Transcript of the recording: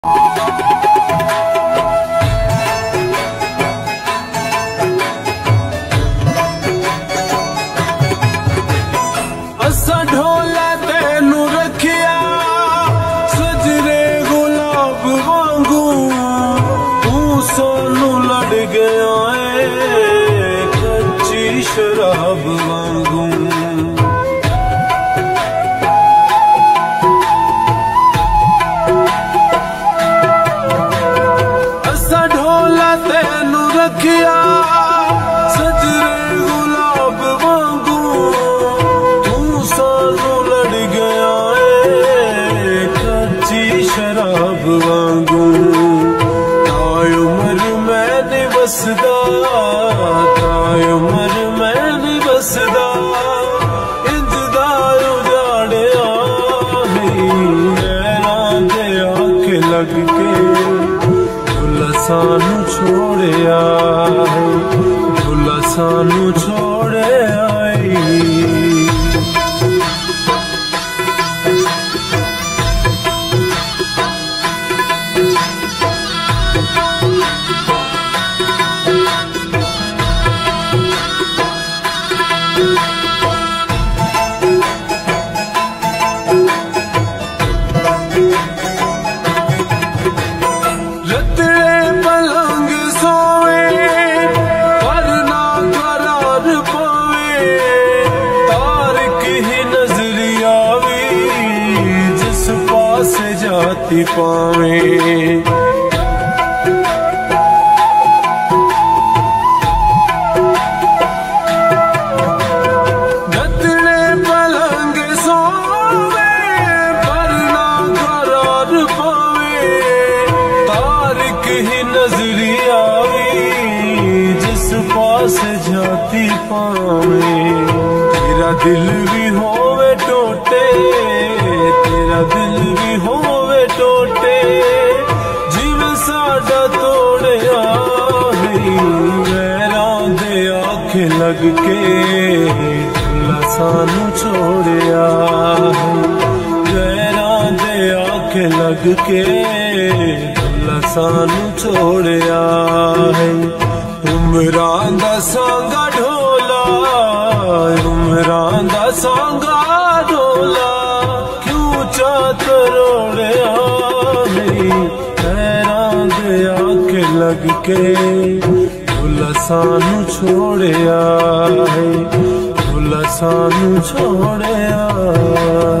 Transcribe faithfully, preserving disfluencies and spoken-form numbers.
असा ढोला तेनू रखिया सजरे गुलाब वांगू, तू सोनू लड़ गया है कच्ची शराब वांगू। असा ढोला तेनू रखिया सजरे गुलाब वांगू, शराब वांगू। ताय उमर मैं नहीं बसदा, ताय उमर मैं नहीं बसदा, इंज दा उजाड़िया नैनां दे आँख लग के भुला सानू छोड़िया, भुला सानू छोड़िया। रतड़े पलंग सोवे पर ना करार पावे, तारक ही नजरी आवे जिस पास जाती पावे। रतड़े पलंग सोवे पर ना करार पावे, तारक ही नजरी आवी जिस पास जाती पावे। तेरा दिल भी होवे टोटे, तेरा दिल भी होवे टोटे, जिवें साडा तोड़िया गैरां दे आँख लग के भुला सानू छोड़िया, गैरां दे आँख लग के सानू छोड़िया है। उमरां दा सांगा ढोला, उमरां दा सांगा ढोला, क्यों चा तरोड़िया हैरां दे आँख लग के भुला सानू छोड़िया है, भुला सानू छोड़िया।